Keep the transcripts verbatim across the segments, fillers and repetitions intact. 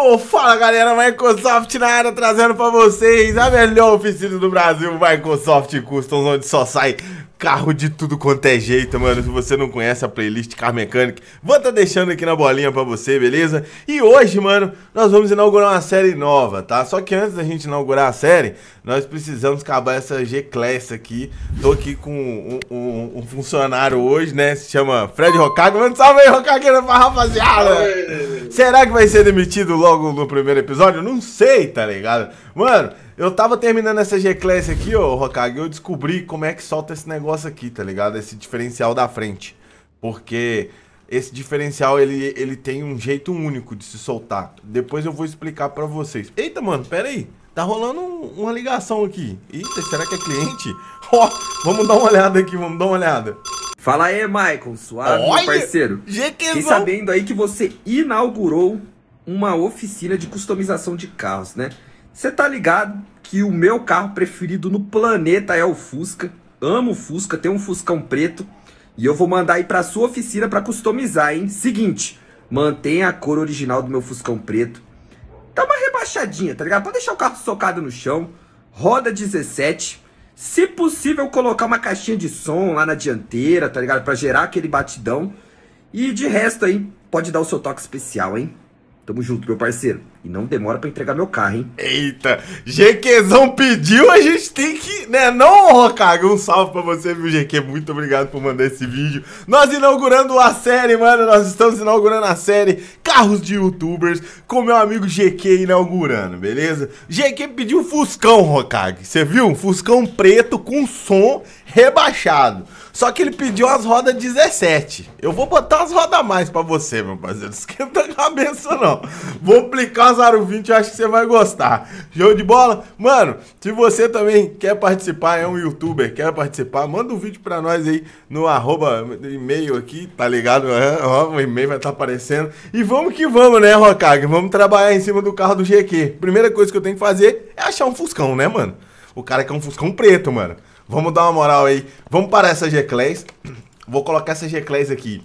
Ô, fala galera, Microsoft na área trazendo pra vocês a melhor oficina do Brasil, Microsoft Customs, onde só sai carro de tudo quanto é jeito, mano. Se você não conhece a playlist Car Mechanic, vou tá deixando aqui na bolinha pra você, beleza? E hoje, mano, nós vamos inaugurar uma série nova, tá? Só que antes da gente inaugurar a série, nós precisamos acabar essa G-Class aqui. Tô aqui com um, um, um funcionário hoje, né? Se chama Fred Hokage. Mano, salve aí, Hokageira, pra rapaziada! Será que vai ser demitido logo no primeiro episódio? Não sei, tá ligado? Mano, eu tava terminando essa G-Class aqui, ô Hokage, eu descobri como é que solta esse negócio aqui, tá ligado? Esse diferencial da frente. Porque esse diferencial, ele, ele tem um jeito único de se soltar. Depois eu vou explicar pra vocês. Eita, mano, pera aí. Tá rolando um, uma ligação aqui. Eita, será que é cliente? Ó, oh, vamos dar uma olhada aqui, vamos dar uma olhada. Fala aí, Michael, suave, Olha, meu parceiro. Fiquei sabendo aí que você inaugurou uma oficina de customização de carros, né? Você tá ligado que o meu carro preferido no planeta é o Fusca. Amo o Fusca, tem um Fuscão preto. E eu vou mandar aí pra sua oficina pra customizar, hein? Seguinte, mantenha a cor original do meu Fuscão preto. Dá uma rebaixadinha, tá ligado? Pode deixar o carro socado no chão. Roda dezessete. Se possível, colocar uma caixinha de som lá na dianteira, tá ligado? Pra gerar aquele batidão. E de resto aí, pode dar o seu toque especial, hein? Tamo junto, meu parceiro. E não demora pra entregar meu carro, hein? Eita, GQzão pediu, a gente tem que, né? Não, Hokage, um salve pra você, viu, G Q? Muito obrigado por mandar esse vídeo. Nós inaugurando a série, mano. Nós estamos inaugurando a série Carros de Youtubers com meu amigo G Q inaugurando, beleza? G Q pediu um Fuscão, Hokage. Você viu? Um Fuscão preto com som rebaixado. Só que ele pediu as rodas dezessete. Eu vou botar as rodas a mais pra você, meu parceiro. Não esquenta a cabeça, não. Vou aplicar as aro vinte, eu acho que você vai gostar. Show de bola? Mano, se você também quer participar, é um youtuber, quer participar, manda um vídeo pra nós aí no arroba e-mail aqui, tá ligado? Ó, o e-mail vai estar aparecendo. E vamos que vamos, né, Hokage? Vamos trabalhar em cima do carro do G Q. Primeira coisa que eu tenho que fazer é achar um Fuscão, né, mano? O cara quer um Fuscão preto, mano. Vamos dar uma moral aí. Vamos parar essa G-Class. Vou colocar essa G-Class aqui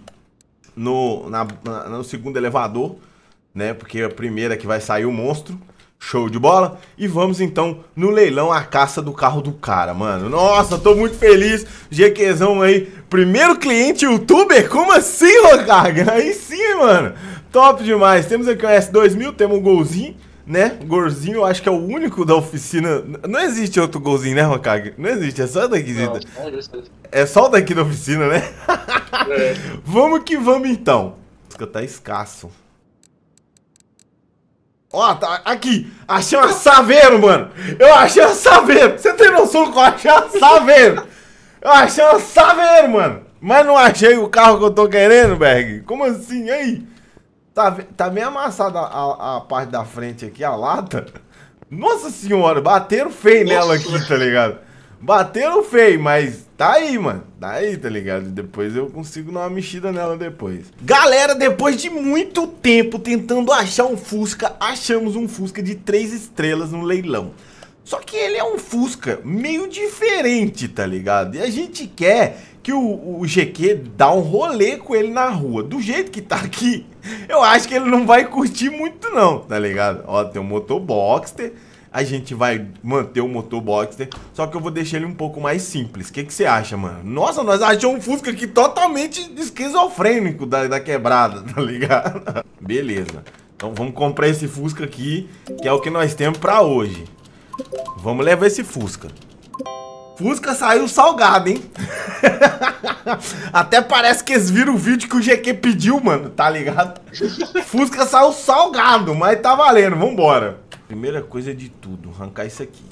no, na, na, no segundo elevador, né? Porque a primeira que vai sair o monstro. Show de bola. E vamos então no leilão, a caça do carro do cara, mano. Nossa, tô muito feliz. GQzão aí. Primeiro cliente youtuber? Como assim, Hokage? Aí sim, mano. Top demais. Temos aqui o S dois mil, temos um golzinho, né? Golzinho, eu acho que é o único da oficina. Não existe outro golzinho, né, Hokage? Não existe, é só daqui. Não, é só o daqui da oficina, né? É. Vamos que vamos então. Tá escasso. Ó, tá aqui. Achei uma Saveiro, mano. Eu achei uma Saveiro. Você tem noção que eu achei uma Saveiro? Eu achei uma Saveiro, mano. Mas não achei o carro que eu tô querendo, Berg. Como assim? Aí? Tá, tá bem amassada a, a parte da frente aqui, a lata. Nossa senhora, bateram feio Nossa. nela aqui, tá ligado? Bateram feio, mas tá aí, mano. Tá aí, tá ligado? Depois eu consigo dar uma mexida nela depois. Galera, depois de muito tempo tentando achar um Fusca, achamos um Fusca de três estrelas no leilão. Só que ele é um Fusca meio diferente, tá ligado? E a gente quer que o, o G Q dá um rolê com ele na rua. Do jeito que tá aqui, eu acho que ele não vai curtir muito não, tá ligado? Ó, tem um motor Boxster. A gente vai manter o motor Boxster, só que eu vou deixar ele um pouco mais simples. O que que você acha, mano? Nossa, nós achamos um Fusca aqui totalmente esquizofrênico da, da quebrada, tá ligado? Beleza. Então vamos comprar esse Fusca aqui, que é o que nós temos pra hoje. Vamos levar esse Fusca. Fusca saiu salgado, hein? Até parece que eles viram o vídeo que o G Q pediu, mano, tá ligado? Fusca saiu salgado, mas tá valendo, vambora. Primeira coisa de tudo, arrancar isso aqui.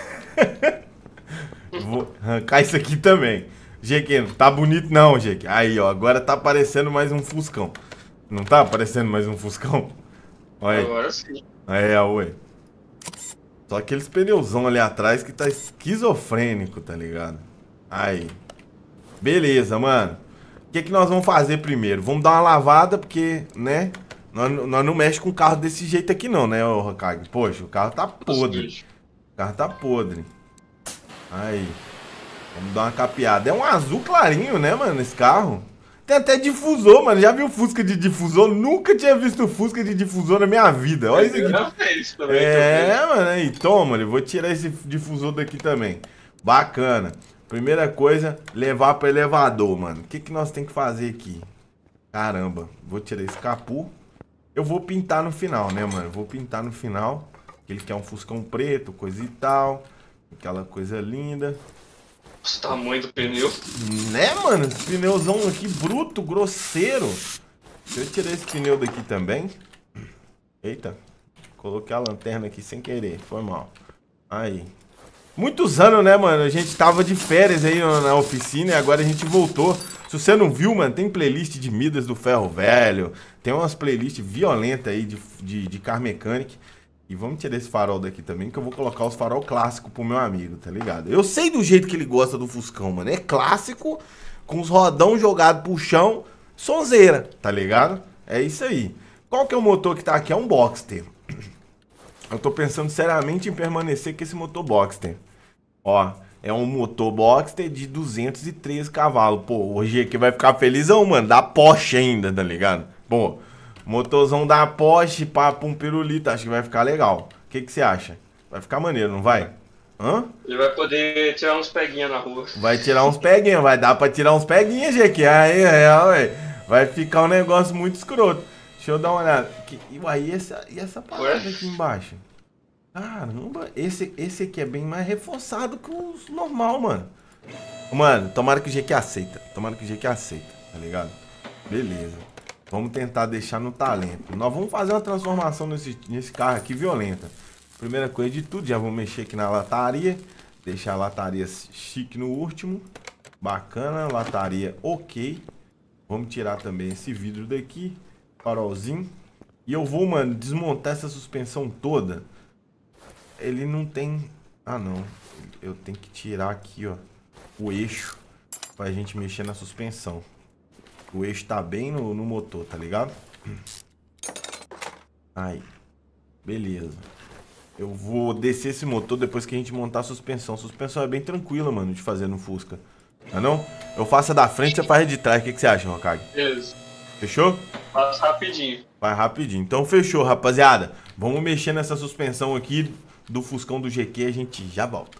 Vou arrancar isso aqui também. G Q, não tá bonito não, G Q. Aí, ó, agora tá aparecendo mais um Fuscão. Não tá aparecendo mais um Fuscão? Olha aí. Agora sim. Aí, ó, ué. Só aqueles pneuzão ali atrás que tá esquizofrênico, tá ligado? Aí. Beleza, mano. O que que nós vamos fazer primeiro? Vamos dar uma lavada, porque, né? Nós, nós não mexemos com carro desse jeito aqui não, né, ô Hokage? Poxa, o carro tá podre. O carro tá podre. Aí. Vamos dar uma capeada. É um azul clarinho, né, mano, esse carro? Tem até difusor, mano. Já viu Fusca de difusor? Nunca tinha visto Fusca de difusor na minha vida. Olha isso aqui. Também, é, mano. Aí, toma, eu vou tirar esse difusor daqui também. Bacana. Primeira coisa, levar para elevador, mano. O que, que nós temos que fazer aqui? Caramba, vou tirar esse capô. Eu vou pintar no final, né, mano? Vou pintar no final. Ele quer um Fuscão preto, coisa e tal. Aquela coisa linda. O tamanho do pneu. Né, mano? Esse pneuzão aqui bruto, grosseiro. Deixa eu tirar esse pneu daqui também. Eita. Coloquei a lanterna aqui sem querer. Foi mal. Aí. Muitos anos, né, mano? A gente tava de férias aí na oficina e agora a gente voltou. Se você não viu, mano, tem playlist de Midas do Ferro Velho. Tem umas playlists violentas aí de, de, de car mechanic. E vamos tirar esse farol daqui também, que eu vou colocar os farol clássicos pro meu amigo, tá ligado? Eu sei do jeito que ele gosta do Fuscão, mano. É clássico, com os rodão jogados pro chão, sonzeira, tá ligado? É isso aí. Qual que é o motor que tá aqui? É um Boxster. Eu tô pensando seriamente em permanecer com esse motor Boxster. Ó, é um motor Boxster de duzentos e treze cavalos. Pô, hoje aqui vai ficar felizão, mano. Da Porsche ainda, tá ligado? Pô, motorzão da Porsche pra um pirulito. Acho que vai ficar legal. O que que você acha? Vai ficar maneiro, não vai? Hã? Ele vai poder tirar uns peguinhas na rua. Vai tirar uns peguinhas. Vai dar pra tirar uns peguinhas, G. Aí, é, ué. Vai ficar um negócio muito escroto. Deixa eu dar uma olhada. Que, uai, e essa, e essa parada aqui embaixo? Caramba, esse, esse aqui é bem mais reforçado que o normal, mano. Mano, tomara que o G Q aceita. Tomara que o G Q aceita, tá ligado? Beleza. Vamos tentar deixar no talento. Nós vamos fazer uma transformação nesse, nesse carro aqui violenta. Primeira coisa de tudo, já vou mexer aqui na lataria. Deixar a lataria chique no último. Bacana, lataria ok. Vamos tirar também esse vidro daqui. Farolzinho. E eu vou, mano, desmontar essa suspensão toda. Ele não tem... Ah, não. Eu tenho que tirar aqui, ó, o eixo pra gente mexer na suspensão. O eixo tá bem no, no motor, tá ligado? Aí. Beleza. Eu vou descer esse motor depois que a gente montar a suspensão. A suspensão é bem tranquila, mano, de fazer no Fusca. Não é não? Eu faço a da frente e você faz a de trás. O que, que você acha, Rokage? Beleza. Fechou? Faz rapidinho. Vai rapidinho. Então fechou, rapaziada. Vamos mexer nessa suspensão aqui do Fuscão do G Q, a gente já volta.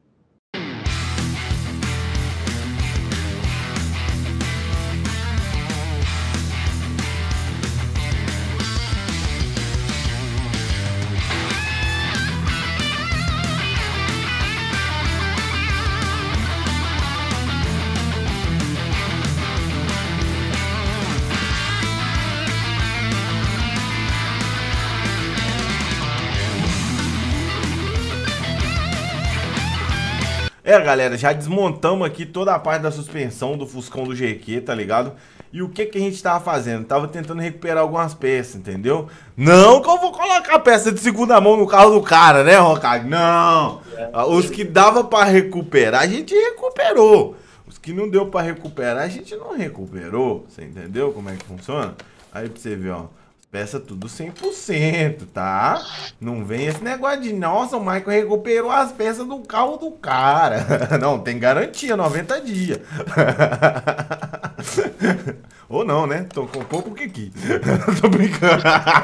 É, galera, já desmontamos aqui toda a parte da suspensão do Fuscão do G Q, tá ligado? E o que que a gente tava fazendo? Tava tentando recuperar algumas peças, entendeu? Não que eu vou colocar peça de segunda mão no carro do cara, né, Rokage? Não! Os que dava pra recuperar, a gente recuperou. Os que não deu pra recuperar, a gente não recuperou. Você entendeu como é que funciona? Aí pra você ver, ó. Peça tudo cem por cento, tá? Não vem esse negócio de, nossa, o Michael recuperou as peças do carro do cara. Não, tem garantia, noventa dias. Ou não, né? Tô com pouco que aqui. Tô brincando.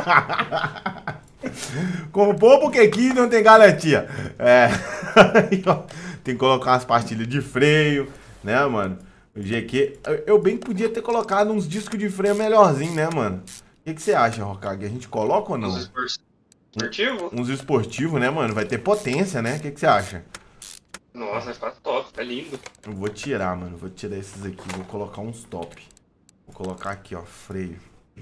Comprou porque aqui não tem garantia. É. Tem que colocar umas pastilhas de freio, né, mano? O G Q. Eu bem podia ter colocado uns discos de freio melhorzinho, né, mano? O que, que você acha, Rokage? A gente coloca ou não? Uns esportivos? Uns esportivos, né, mano? Vai ter potência, né? O que, que você acha? Nossa, vai ficar top, tá lindo. Eu vou tirar, mano. Vou tirar esses aqui. Vou colocar uns top. Vou colocar aqui, ó, freio.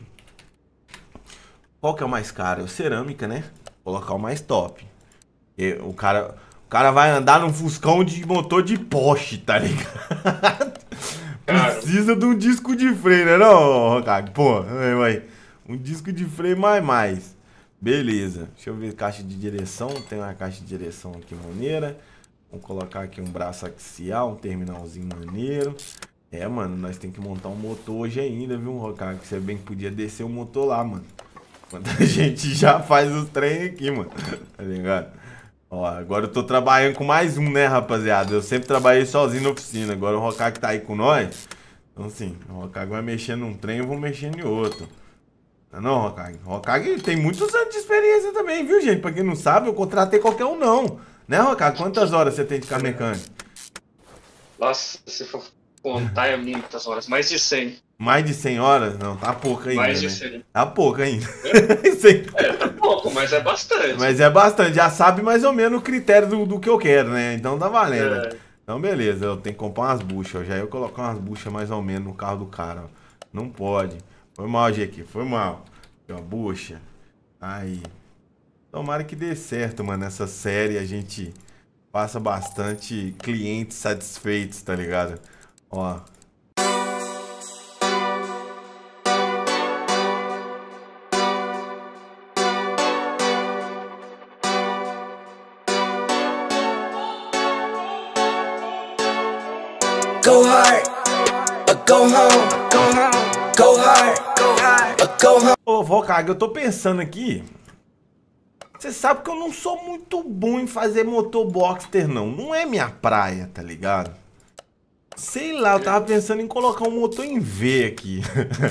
Qual que é o mais caro? É o cerâmica, né? Vou colocar o mais top. E o cara, o cara vai andar num Fuscão de motor de Porsche, tá ligado? Precisa de um disco de freio, né, não, Rokage? Pô, vai. Um disco de freio mais mais. Beleza. Deixa eu ver caixa de direção. Tem uma caixa de direção aqui maneira. Vamos colocar aqui um braço axial, um terminalzinho maneiro. É, mano, nós tem que montar um motor hoje ainda, viu, Rokage? Você bem que podia descer o motor lá, mano. Quando a gente já faz os treinos aqui, mano. Tá ligado? Ó, agora eu tô trabalhando com mais um, né, rapaziada? Eu sempre trabalhei sozinho na oficina. Agora o Rokage tá aí com nós. Então assim, o Hokage vai mexer num trem, eu vou mexer em outro. Não, não, Hokage. O Hokage tem muitos anos de experiência também, viu, gente? Pra quem não sabe, eu contratei qualquer um não. Né, Hokage? Quantas horas você tem de carro mecânico? Nossa, se for contar é muitas horas. Mais de cem. Mais de cem horas? Não, tá pouco ainda, Mais de né? cem. Tá pouco ainda. É, é, tá pouco, mas é bastante. Mas é bastante. Já sabe mais ou menos o critério do, do que eu quero, né? Então tá valendo. É. Então beleza, eu tenho que comprar umas buchas. Já ia colocar umas buchas mais ou menos no carro do cara. Ó. Não pode. Foi mal, G Q. Foi mal. Uma bucha. Aí. Tomara que dê certo, mano. Essa série a gente passa bastante clientes satisfeitos, tá ligado? Ó. Go hard, or go home, go home, go hard, go hard, or go home. Ô, Hokage, eu tô pensando aqui. Você sabe que eu não sou muito bom em fazer motoboxter, não. Não é minha praia, tá ligado? Sei lá, eu tava pensando em colocar um motor em V aqui.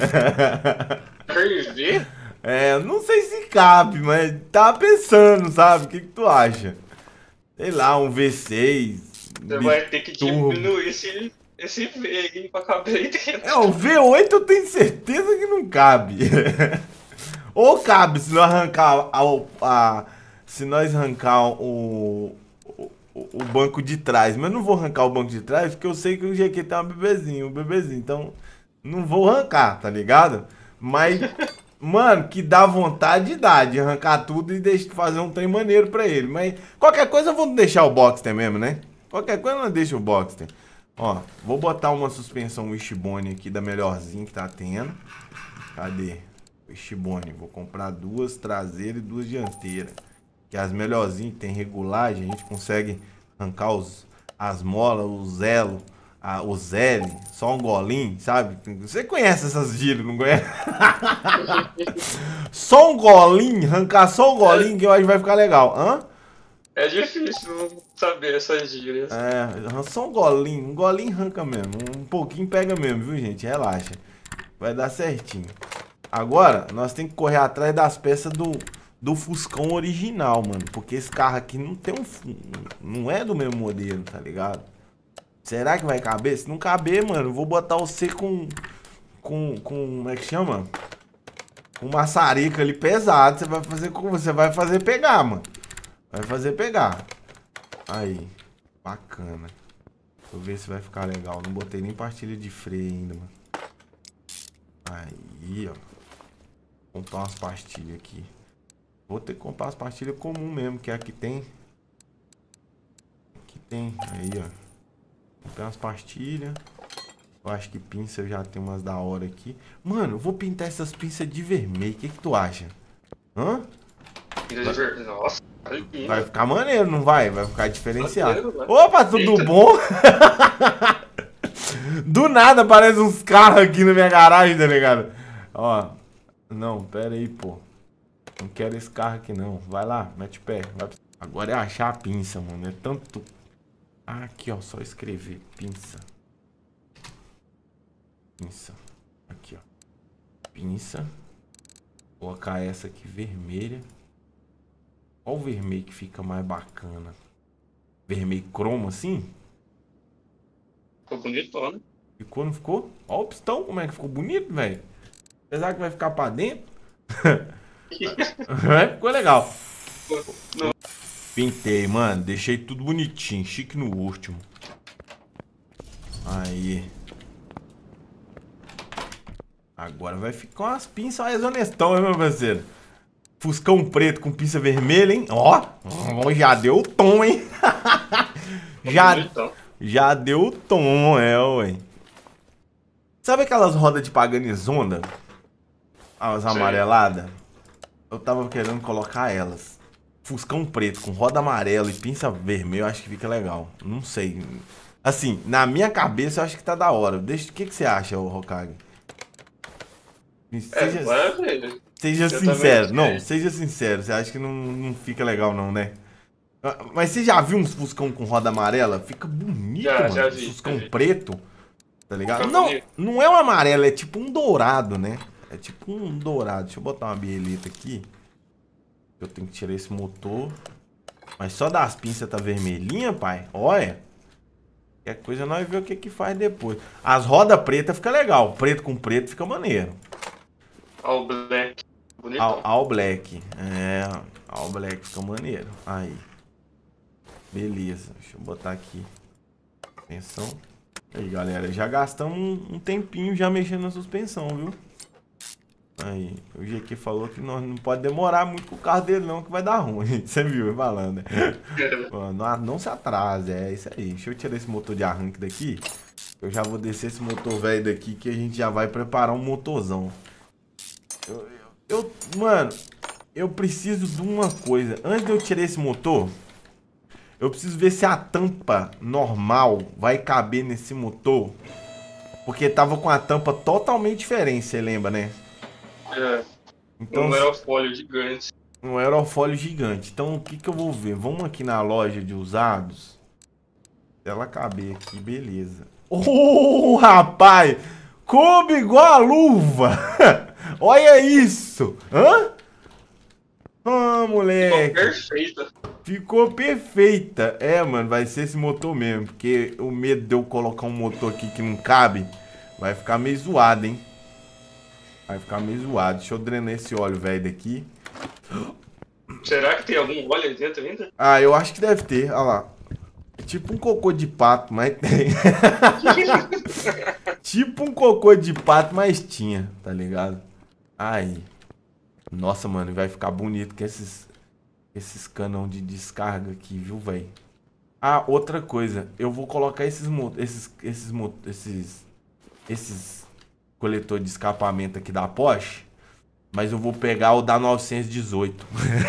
Em V? É, não sei se cabe, mas tava pensando, sabe? O que que tu acha? Sei lá, um V seis. Você vai ter que turbo. diminuir esse, esse V aí pra caber aí dentro. É, o V oito eu tenho certeza que não cabe. Ou cabe, se nós arrancar a, a, se nós arrancar o, o, o banco de trás. Mas não vou arrancar o banco de trás, porque eu sei que o G Q tem um bebezinho, um bebezinho. Então, não vou arrancar, tá ligado? Mas, mano, que dá vontade dá de arrancar tudo e deixar, fazer um trem maneiro pra ele. Mas qualquer coisa eu vou deixar o Boxster mesmo, né? Qualquer coisa não deixa o Boxster. Ó, vou botar uma suspensão Wishbone aqui da melhorzinha que tá tendo. Cadê? Wishbone. Vou comprar duas traseiras e duas dianteiras. Que as melhorzinhas que tem regulagem, a gente consegue arrancar os, as molas, o zelo, a, o zele, só um golinho, sabe? Você conhece essas gírias, não conhece? Só um golinho, arrancar só um golinho que eu acho que vai ficar legal. Hã? É difícil saber essas gírias. É, só um golinho, um golinho arranca mesmo, um pouquinho pega mesmo, viu, gente? Relaxa, vai dar certinho. Agora, nós temos que correr atrás das peças do, do Fuscão original, mano, porque esse carro aqui não tem um, não é do mesmo modelo, tá ligado? Será que vai caber? Se não caber, mano, eu vou botar você com, com, com, como é que chama? Com maçarica ali pesado, você vai fazer, você vai fazer pegar, mano. Vai fazer pegar. Aí. Bacana. Deixa eu ver se vai ficar legal. Não botei nem pastilha de freio ainda, mano. Aí, ó. Vou comprar umas pastilhas aqui. Vou ter que comprar as pastilhas comum mesmo, que é a que tem. Aqui tem. Aí, ó. Comprei umas pastilhas. Eu acho que pinça eu já tenho umas da hora aqui. Mano, eu vou pintar essas pinças de vermelho. O que que tu acha? Hã? Nossa. Vai ficar maneiro, não vai? Vai ficar diferenciado. Maneiro, Opa, tudo Eita. bom? Do nada aparece uns carros aqui na minha garagem, tá ligado? Ó, não, pera aí, pô. Não quero esse carro aqui, não. Vai lá, mete pé. Vai... Agora é achar a pinça, mano. É tanto... Ah, aqui, ó, só escrever. Pinça. Pinça. Aqui, ó. Pinça. Vou colocar essa aqui vermelha. Qual o vermelho que fica mais bacana? Vermelho cromo assim? Ficou bonito, né? Ficou, não ficou? Ó o pistão, como é que ficou bonito, velho. Apesar que vai ficar pra dentro. É, ficou legal. Não. Pintei, mano. Deixei tudo bonitinho. Chique no último. Aí. Agora vai ficar umas pinças mais honestão, hein, meu parceiro? Fuscão preto com pinça vermelha, hein? Ó, oh, já deu o tom, hein? já, já deu o tom, é, ué. Sabe aquelas rodas de Paganizonda? As amareladas? Eu tava querendo colocar elas. Fuscão preto com roda amarela e pinça vermelha, eu acho que fica legal. Não sei. Assim, na minha cabeça eu acho que tá da hora. Deixa, o que, que você acha, Hokage? Seja, é, seja sincero. Não, seja sincero. Você acha que não, não fica legal, não, né? Mas você já viu uns Fuscão com roda amarela? Fica bonito, já, mano. Já vi, Fuscão já vi. preto. Tá ligado? Não, não é um amarelo, é tipo um dourado, né? É tipo um dourado. Deixa eu botar uma bielita aqui. Eu tenho que tirar esse motor. Mas só das pinças tá vermelhinha, pai. Olha. Qualquer coisa nós vemos o que que faz depois. As rodas pretas fica legal. Preto com preto fica maneiro. All Black. Bonitão. All, all Black. É, All Black fica maneiro. Aí. Beleza. Deixa eu botar aqui. Suspensão. Aí, galera. Já gastamos um, um tempinho já mexendo na suspensão, viu? Aí. O G Q falou que não, não pode demorar muito com o carro dele não, que vai dar ruim. Você viu ele falando, né? Não, não se atrase. É isso aí. Deixa eu tirar esse motor de arranque daqui. Eu já vou descer esse motor velho daqui que a gente já vai preparar um motorzão. Eu, eu, eu, mano, eu preciso de uma coisa. Antes de eu tirar esse motor, eu preciso ver se a tampa normal vai caber nesse motor. Porque tava com a tampa totalmente diferente, você lembra, né? É. Então, um aerofólio gigante. Um aerofólio gigante. Então, o que que eu vou ver? Vamos aqui na loja de usados. Se ela caber aqui, beleza. Oh, rapaz! Coube igual a luva! Olha isso! Hã? Ah, moleque! Ficou perfeita. Ficou perfeita. É, mano, vai ser esse motor mesmo. Porque o medo de eu colocar um motor aqui que não cabe vai ficar meio zoado, hein? Vai ficar meio zoado. Deixa eu drenar esse óleo velho daqui. Será que tem algum óleo aí dentro ainda? Ah, eu acho que deve ter. Olha lá. É tipo um cocô de pato, mas tem. Tipo um cocô de pato, mas tinha, tá ligado? Aí. Nossa, mano, vai ficar bonito com esses, esses canão de descarga aqui, viu, velho? Ah, outra coisa. Eu vou colocar esses esses esses esses esses coletor de escapamento aqui da Porsche, mas eu vou pegar o da novecentos e dezoito.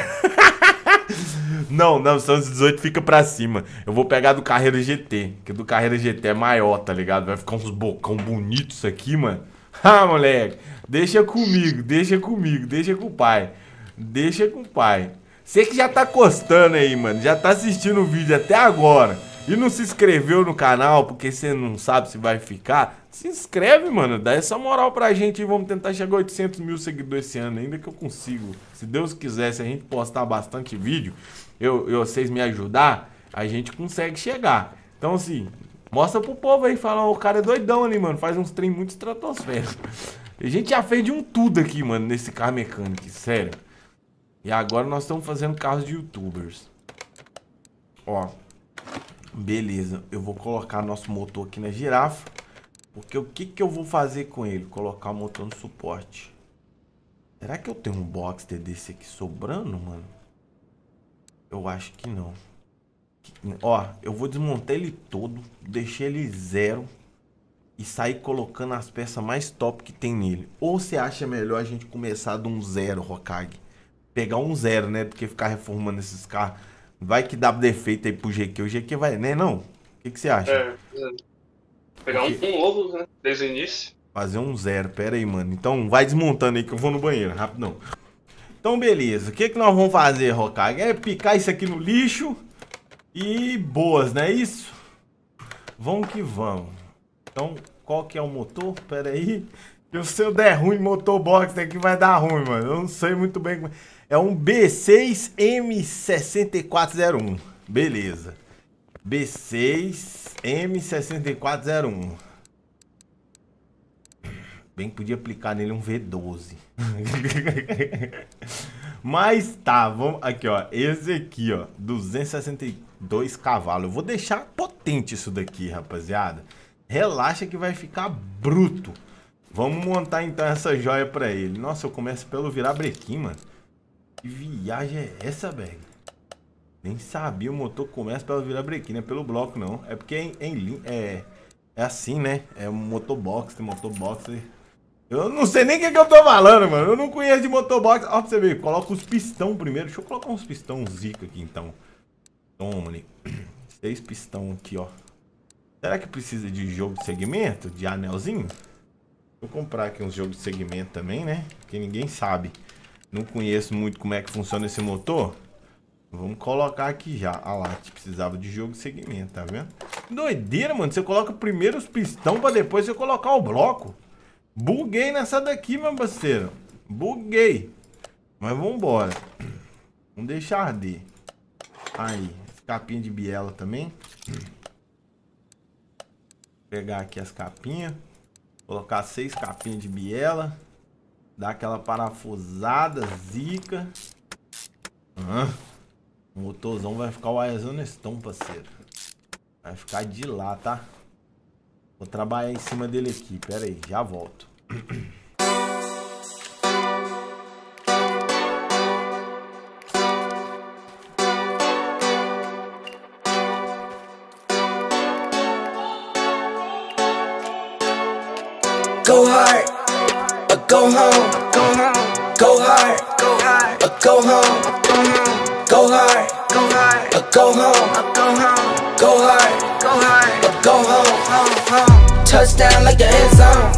Não, novecentos e dezoito fica pra cima. Eu vou pegar do Carreira G T, que do Carreira G T é maior, tá ligado? Vai ficar uns bocão bonitos aqui, mano. Ah, moleque, deixa comigo, deixa comigo, deixa com o pai. Deixa com o pai. Você que já tá gostando aí, mano, já tá assistindo o vídeo até agora e não se inscreveu no canal porque você não sabe se vai ficar, se inscreve, mano, dá essa moral pra gente e vamos tentar chegar a oitocentos mil seguidores esse ano, ainda que eu consigo. Se Deus quiser, se a gente postar bastante vídeo, eu, eu, vocês me ajudar, a gente consegue chegar. Então, assim, mostra pro povo aí, fala, o cara é doidão ali, mano, faz uns trem muito estratosféricos. A gente já fez de um tudo aqui, mano, nesse carro mecânico, sério. E agora nós estamos fazendo carros de youtubers. Ó. Beleza. Eu vou colocar nosso motor aqui na girafa. Porque o que que eu vou fazer com ele? Colocar o motor no suporte. Será que eu tenho um Boxster desse aqui sobrando, mano? Eu acho que não. Ó, eu vou desmontar ele todo. Deixar ele zero. E sair colocando as peças mais top que tem nele. Ou você acha melhor a gente começar de um zero, Hokage? Pegar um zero, né? Do que ficar reformando esses carros. Vai que dá defeito aí pro G Q. O G Q vai, né? Não? O que que você acha? É, é. Pegar um, um novo, né? Desde o início. Fazer um zero. Pera aí, mano. Então vai desmontando aí que eu vou no banheiro. Rapidão. Então, beleza. O que que nós vamos fazer, Hokage? É picar isso aqui no lixo. E boas, não é isso? Vamos que vamos. Então, qual que é o motor? Pera aí. Se eu der ruim motorbox aqui vai dar ruim, mano. Eu não sei muito bem como... É um B seis M seis quatro zero um. Beleza. B seis M seis quatro zero um. Bem que podia aplicar nele um V doze. Mas tá, vamos... Aqui, ó. Esse aqui, ó. duzentos e sessenta e dois cavalos. Eu vou deixar potente isso daqui, rapaziada. Relaxa que vai ficar bruto. Vamos montar então essa joia pra ele. Nossa, eu começo pelo virabrequim, mano. Que viagem é essa, velho? Nem sabia, o motor começa pelo virabrequim, não é pelo bloco, não. É porque é, em, é, é assim, né? É um motobox, tem motobox. Eu não sei nem o que, que eu tô falando, mano. Eu não conheço de motobox. Ó, pra você ver, coloca os pistão primeiro. Deixa eu colocar uns pistão zica aqui, então. Toma, né? Seis pistão aqui, ó. Será que precisa de jogo de segmento? De anelzinho? Vou comprar aqui uns jogos de segmento também, né? Porque ninguém sabe. Não conheço muito como é que funciona esse motor. Vamos colocar aqui já. Ah lá, precisava de jogo de segmento, tá vendo? Doideira, mano. Você coloca primeiro os pistão pra depois você colocar o bloco. Buguei nessa daqui, meu parceiro. Buguei. Mas vambora. Vamos deixar arder. Aí, capinha de biela também. Pegar aqui as capinhas. Colocar seis capinhas de biela. Dar aquela parafusada, zica. Ah, o motorzão vai ficar o Aizonestão, parceiro. Vai ficar de lá, tá? Vou trabalhar em cima dele aqui. Pera aí, já volto. Go hard, or go home. Go home. Go hard, go hard, or go home. Go hard, go hard, or go home. Go home. Go hard, go hard, or go home. Touchdown like the end zone.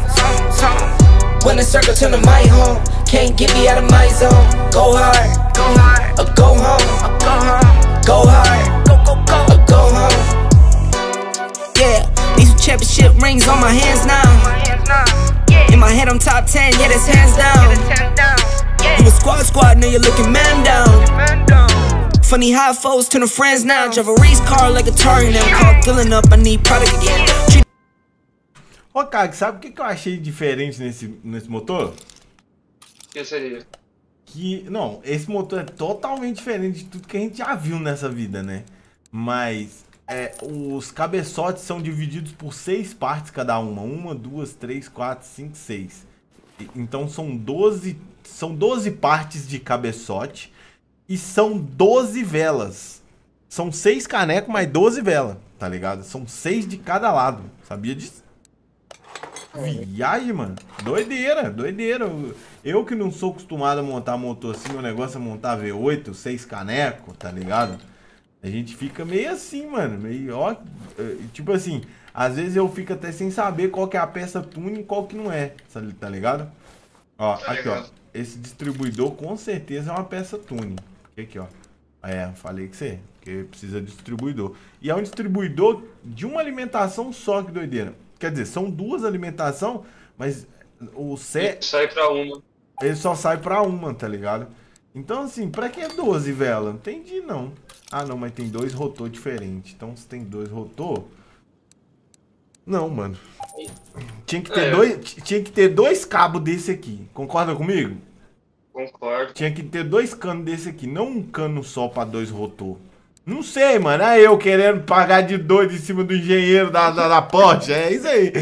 When the circle turn to my home, can't get me out of my zone. Go hard, go hard, or go home. Go home. Go hard, go go go, or go home. Yeah, these championship rings on my hands now. In my head I'm top ten, yeah, that's hands down. You a squad squad, now you're looking man down. Funny how foes turn to friends now. Drive a race car like a Atari now. Call filling up, I need product again. Ô, Kag, sabe o que, que eu achei diferente nesse, nesse motor? O que seria? Que, não, esse motor é totalmente diferente de tudo que a gente já viu nessa vida, né? Mas é, os cabeçotes são divididos por seis partes cada uma. Uma, duas, três, quatro, cinco, seis. Então são doze, são doze partes de cabeçote e são doze velas. São seis canecos mais doze velas, tá ligado? São seis de cada lado. Sabia disso? Viagem, mano. Doideira, doideira. Eu que não sou acostumado a montar motor assim, meu negócio é montar V oito, seis canecos, tá ligado? A gente fica meio assim, mano. Meio, ó, tipo assim, às vezes eu fico até sem saber qual que é a peça tuning e qual que não é, tá ligado? Ó, aqui, ó. Esse distribuidor com certeza é uma peça tuning. Aqui, aqui, ó. É, falei que você, porque precisa de distribuidor. E é um distribuidor de uma alimentação só, que doideira. Quer dizer, são duas alimentações, mas o C... sai pra uma. Ele só sai pra uma, tá ligado? Então, assim, pra que doze vela? Não entendi, não. Ah, não, mas tem dois rotor diferentes. Então, se tem dois rotor... Não, mano. Tinha que ter, é. dois, tinha que ter dois cabos desse aqui. Concorda comigo? Concordo. Tinha que ter dois canos desse aqui, não um cano só pra dois rotor. Não sei, mano. É eu querendo pagar de doido em cima do engenheiro da, da, da Porsche. É isso aí.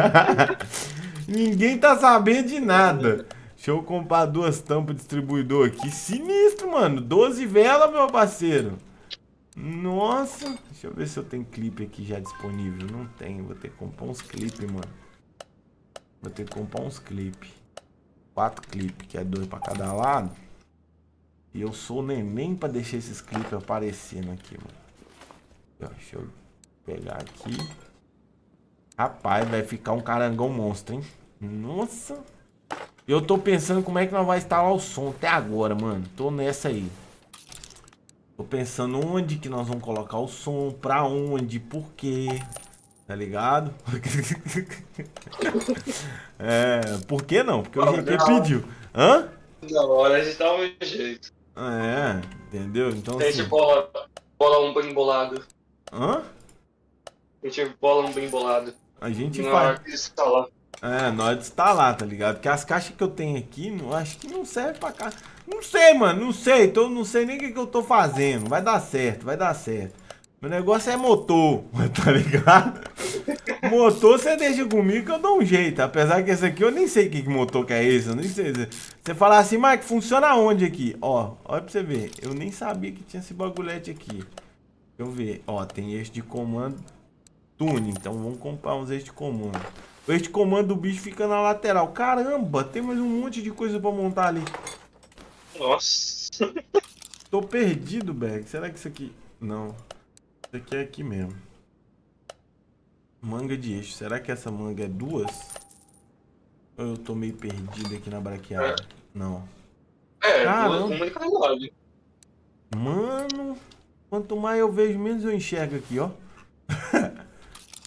Ninguém tá sabendo de nada. Deixa eu comprar duas tampas de distribuidor aqui. Sinistro, mano. doze velas, meu parceiro. Nossa. Deixa eu ver se eu tenho clipe aqui já disponível. Não tenho. Vou ter que comprar uns clipes, mano. Vou ter que comprar uns clipes. Quatro clipes, que é dois pra cada lado. E eu sou neném pra deixar esses clipes aparecendo aqui, mano. Deixa eu pegar aqui. Rapaz, vai ficar um carangão monstro, hein? Nossa. Eu tô pensando como é que nós vamos instalar o som até agora, mano. Tô nessa aí. Tô pensando onde que nós vamos colocar o som, pra onde, por quê. Tá ligado? É, por que não? Porque o G Q pediu. Hã? Na hora a gente dá um jeito. É, entendeu? Então a gente assim... bola, bola um bem bolado. Hã? A gente bola um bem bolado. A gente na faz. Hora de instalar. É, na hora de instalar, tá ligado? Porque as caixas que eu tenho aqui, não, acho que não serve pra cá. Não sei, mano, não sei. Tô, não sei nem o que, que eu tô fazendo. Vai dar certo, vai dar certo. Meu negócio é motor, tá ligado? Motor você deixa comigo que eu dou um jeito. Apesar que esse aqui eu nem sei que motor que é esse. Eu nem sei. Você falar assim, Mike, funciona aonde aqui? Ó, olha pra você ver. Eu nem sabia que tinha esse bagulhete aqui. Deixa eu ver. Ó, tem eixo de comando tuning. Então vamos comprar uns eixos de comando. O eixo de comando do bicho fica na lateral. Caramba, tem mais um monte de coisa pra montar ali. Nossa. Tô perdido, Berg. Será que isso aqui... Não. Isso aqui é aqui mesmo. Manga de eixo. Será que essa manga é duas? Ou eu tô meio perdido aqui na braquiada? É. Não. É, duas, uma de cada lado. Mano, quanto mais eu vejo, menos eu enxergo aqui, ó.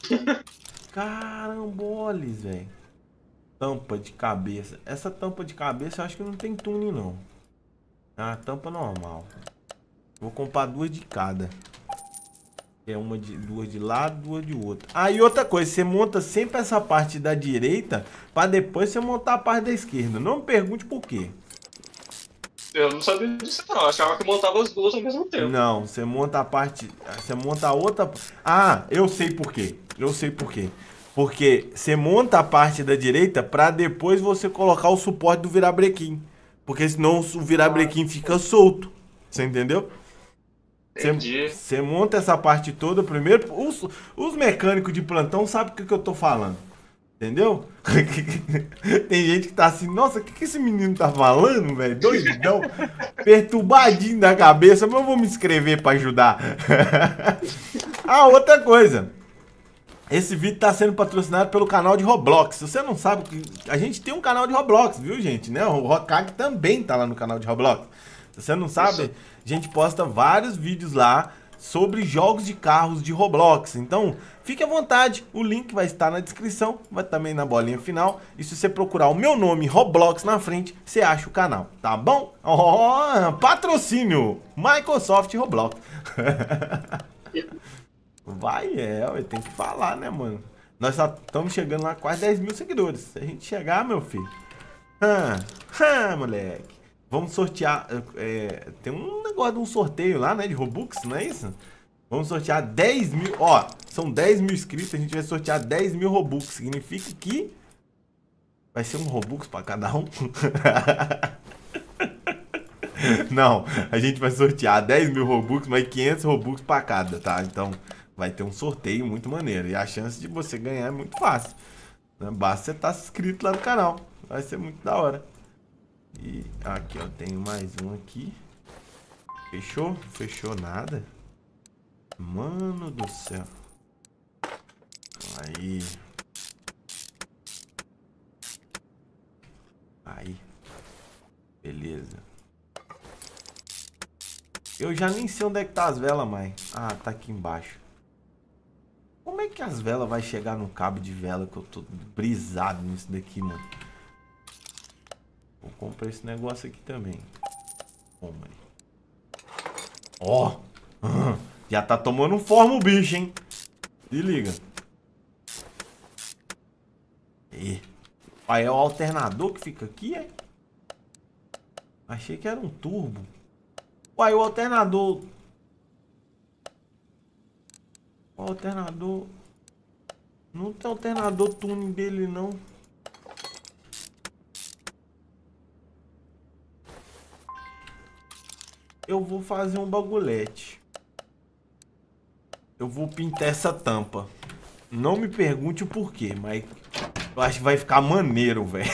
Caramboles, velho. Tampa de cabeça. Essa tampa de cabeça eu acho que não tem tune, não. É uma tampa normal. Vou comprar duas de cada. É uma de duas de lado, duas de outro. Ah, e outra coisa, você monta sempre essa parte da direita para depois você montar a parte da esquerda. Não me pergunte por quê. Eu não sabia disso não, eu achava que montava as duas ao mesmo tempo. Não, você monta a parte, você monta a outra. Ah, eu sei por quê. Eu sei por quê. Porque você monta a parte da direita para depois você colocar o suporte do virabrequim. Porque senão o virabrequim fica solto. Você entendeu? Entendi. Você monta essa parte toda primeiro. Os, os mecânicos de plantão sabem o que, que eu tô falando. Entendeu? Tem gente que tá assim, nossa, o que, que esse menino tá falando, velho? Doidão, perturbadinho da cabeça, mas eu vou me inscrever pra ajudar. Ah, outra coisa. Esse vídeo tá sendo patrocinado pelo canal de Roblox. Se você não sabe, a gente tem um canal de Roblox, viu, gente? Né? O Rokag também tá lá no canal de Roblox. Se você não sabe, a gente posta vários vídeos lá sobre jogos de carros de Roblox. Então, fique à vontade, o link vai estar na descrição, vai também na bolinha final. E se você procurar o meu nome, Roblox, na frente, você acha o canal, tá bom? Oh, patrocínio, Microsoft Roblox. Vai, é, tem que falar, né, mano? Nós só estamos chegando lá a quase dez mil seguidores. Se a gente chegar, meu filho... Ah, ah, moleque. Vamos sortear, é, tem um negócio de um sorteio lá, né, de Robux, não é isso? Vamos sortear dez mil, ó, são dez mil inscritos, a gente vai sortear dez mil Robux, significa que vai ser um Robux pra cada um? Não, a gente vai sortear dez mil Robux, mas quinhentos Robux pra cada, tá? Então vai ter um sorteio muito maneiro e a chance de você ganhar é muito fácil, né? Basta você estar inscrito lá no canal, vai ser muito da hora. E aqui, ó, tenho mais um aqui. Fechou? Fechou nada? Mano do céu. Aí. Aí. Beleza. Eu já nem sei onde é que tá as velas, mãe. Ah, tá aqui embaixo. Como é que as velas vai chegar no cabo de vela que eu tô brisado nisso daqui, mano? Vou comprar esse negócio aqui também. Toma aí. Ó. Oh, já tá tomando forma o bicho, hein? Se liga. E. Aí é o alternador que fica aqui, é? Achei que era um turbo. Uai, o alternador... O alternador... Não tem alternador tuning dele, não. Eu vou fazer um bagulhete. Eu vou pintar essa tampa. Não me pergunte o porquê, mas eu acho que vai ficar maneiro, velho.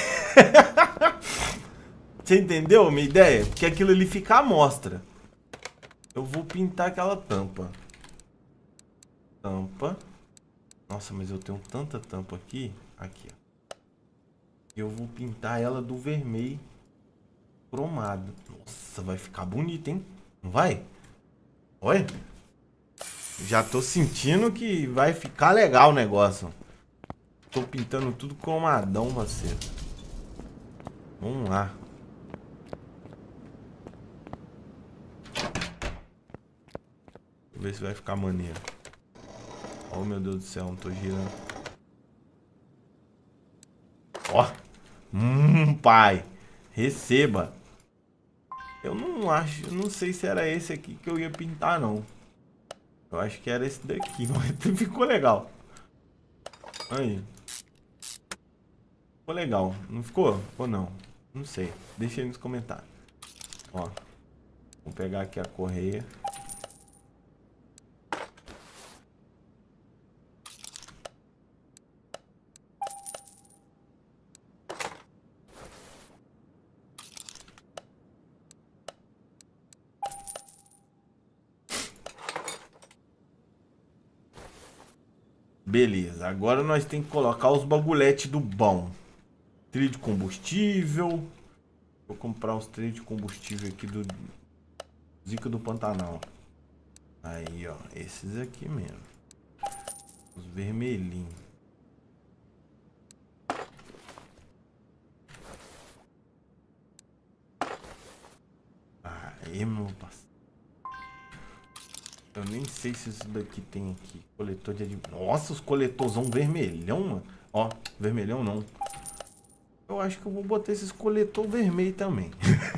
Você entendeu a minha ideia? Porque aquilo ali fica à mostra. Eu vou pintar aquela tampa. Tampa. Nossa, mas eu tenho tanta tampa aqui. Aqui, ó. Eu vou pintar ela do vermelho cromado. Nossa, vai ficar bonito, hein? Não vai? Olha. Já tô sentindo que vai ficar legal o negócio. Tô pintando tudo cromadão, parceiro. Vamos lá. Deixa eu ver se vai ficar maneiro. Oh, meu Deus do céu, não tô girando. Ó. Hum, pai. Receba. Eu não acho, eu não sei se era esse aqui que eu ia pintar, não. Eu acho que era esse daqui, mas ficou legal. Aí. Ficou legal, não ficou? Ou não? Não sei, deixa aí nos comentários. Ó, vou pegar aqui a correia. Beleza, agora nós temos que colocar os bagulhetes do bom. Trilho de combustível. Vou comprar os trilhos de combustível aqui do Zica do Pantanal. Aí, ó, esses aqui mesmo. Os vermelhinhos. Aí, meu parceiro. Eu nem sei se isso daqui tem aqui. Coletor de... Nossa, os coletorzão vermelhão, mano. Ó, vermelhão não. Eu acho que eu vou botar esses coletor vermelho também.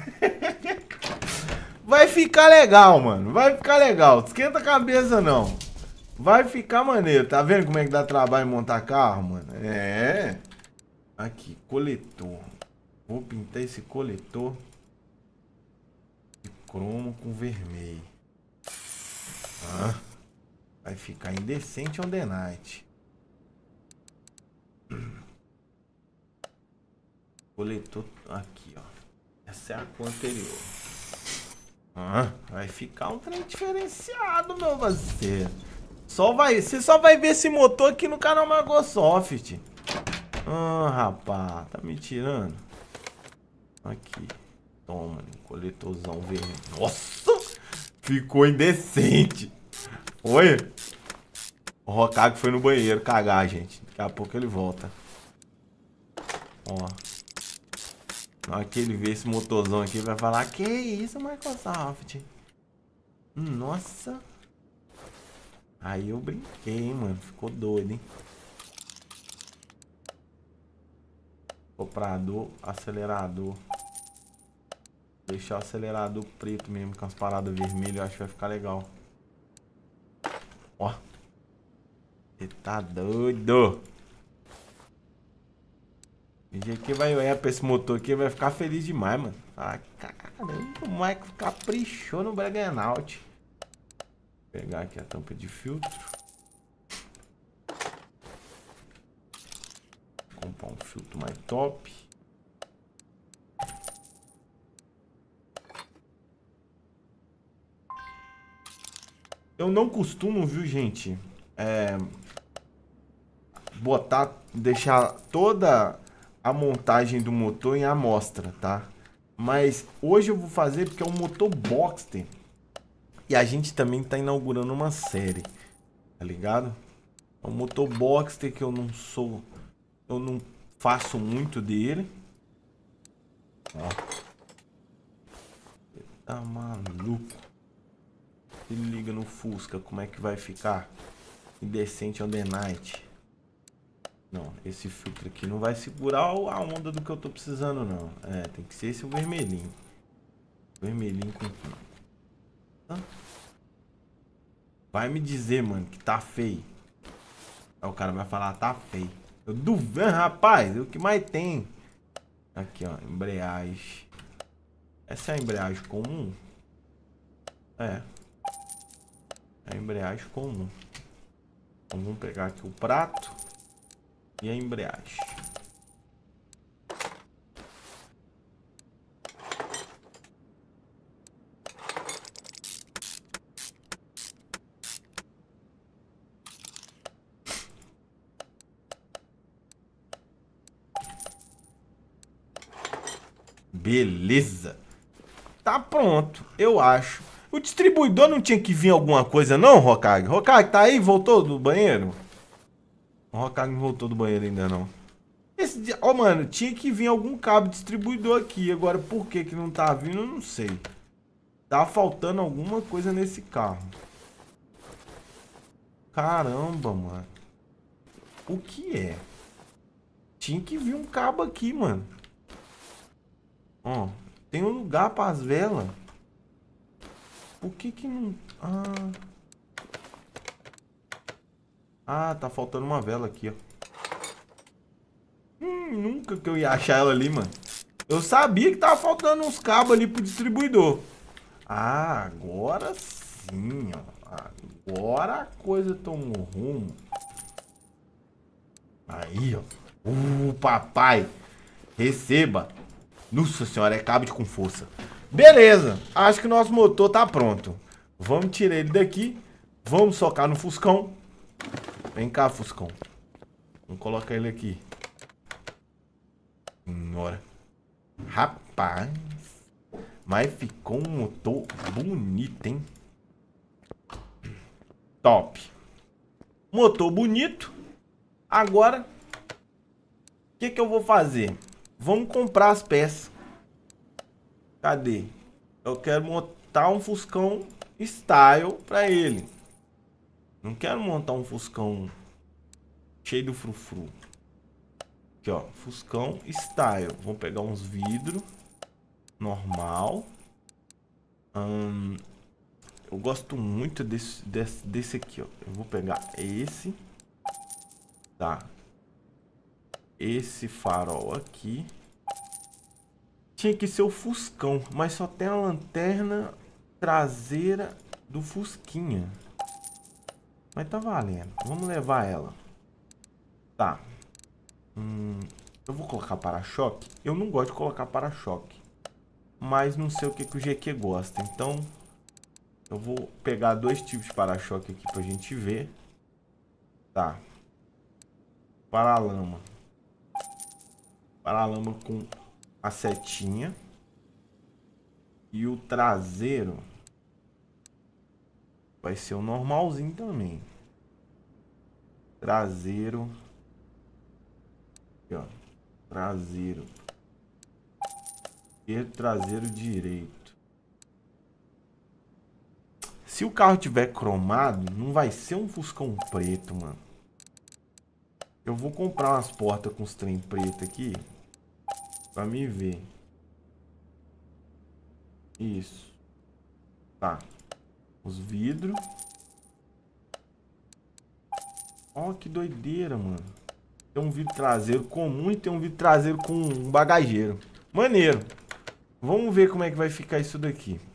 Vai ficar legal, mano. Vai ficar legal. Esquenta a cabeça, não. Vai ficar maneiro. Tá vendo como é que dá trabalho montar carro, mano? É. Aqui, coletor. Vou pintar esse coletor de cromo com vermelho. Ah, vai ficar indecente on the night. Coletor aqui, ó. Essa é a cor anterior. Ah, vai ficar um trem diferenciado, meu parceiro. Só vai, você só vai ver esse motor aqui no canal Microsoft. Ah, rapaz, tá me tirando. Aqui. Toma, coletorzão vermelho. Nossa! Ficou indecente. Oi? O Hokage foi no banheiro cagar, gente. Daqui a pouco ele volta. Ó. Na hora que ele vê esse motorzão aqui, vai falar: que isso, Microsoft? Nossa. Aí eu brinquei, hein, mano. Ficou doido, hein? Soprador, acelerador. Deixar o acelerador preto mesmo, com as paradas vermelhas, eu acho que vai ficar legal. Ó. Você tá doido. O G Q vai olhar pra esse motor aqui, vai ficar feliz demais, mano. Ah, caramba, o Mike caprichou no Braganaut. Vou pegar aqui a tampa de filtro. Comprar um filtro mais top. Eu não costumo, viu, gente, é, botar, deixar toda a montagem do motor em amostra, tá? Mas hoje eu vou fazer porque é um motor Boxster. E a gente também tá inaugurando uma série, tá ligado? É um motor Boxster que eu não sou, eu não faço muito dele. Ó. Tá maluco. Se liga no Fusca, como é que vai ficar? Indecente on the night. Não, esse filtro aqui não vai segurar a onda do que eu tô precisando, não. É, tem que ser esse vermelhinho. Vermelhinho com... Vai me dizer, mano, que tá feio. Aí o cara vai falar: tá feio. Eu duvido, rapaz, é o que mais tem. Aqui, ó, embreagem. Essa é a embreagem comum? É. É a embreagem comum. Então vamos pegar aqui o prato e a embreagem. Beleza. Tá pronto, eu acho. O distribuidor não tinha que vir alguma coisa não, Hokage? Hokage, tá aí? Voltou do banheiro? O Hokage não voltou do banheiro ainda não. Esse, ó, mano, tinha que vir algum cabo distribuidor aqui. Agora, por que que não tá vindo, eu não sei. Tá faltando alguma coisa nesse carro. Caramba, mano. O que é? Tinha que vir um cabo aqui, mano. Ó, tem um lugar para as velas. Por que que não... Ah... Ah, tá faltando uma vela aqui, ó. Hum, nunca que eu ia achar ela ali, mano. Eu sabia que tava faltando uns cabos ali pro distribuidor. Ah, agora sim, ó. Agora a coisa tomou rumo. Aí, ó. Uh, papai. Receba. Nossa senhora, é cabo de com força. Beleza, acho que o nosso motor tá pronto. Vamos tirar ele daqui. Vamos socar no Fuscão. Vem cá, Fuscão. Vamos colocar ele aqui. Senhora. Rapaz. Mas ficou um motor bonito, hein? Top. Motor bonito. Agora, o que que eu vou fazer? Vamos comprar as peças. Cadê? Eu quero montar um Fuscão Style pra ele. Não quero montar um Fuscão cheio do frufru. Aqui, ó. Fuscão Style. Vou pegar uns vidros. Normal. Hum, eu gosto muito desse, desse, desse aqui, ó. Eu vou pegar esse. Tá. Esse farol aqui. Tinha que ser o Fuscão, mas só tem a lanterna traseira do Fusquinha. Mas tá valendo. Vamos levar ela. Tá. Hum, eu vou colocar para-choque. Eu não gosto de colocar para-choque. Mas não sei o que, que o G Q gosta. Então, eu vou pegar dois tipos de para-choque aqui pra gente ver. Tá. Paralama. Paralama com a setinha. E o traseiro vai ser o normalzinho também. Traseiro. Aqui, ó. Traseiro. Esquerdo, traseiro, direito. Se o carro tiver cromado, não vai ser um Fuscão preto, mano. Eu vou comprar umas portas com os trem preto aqui. Pra me ver. Isso. Tá. Os vidros. Ó, que doideira, mano. Tem um vidro traseiro comum e tem um vidro traseiro com um bagageiro. Maneiro. Vamos ver como é que vai ficar isso daqui.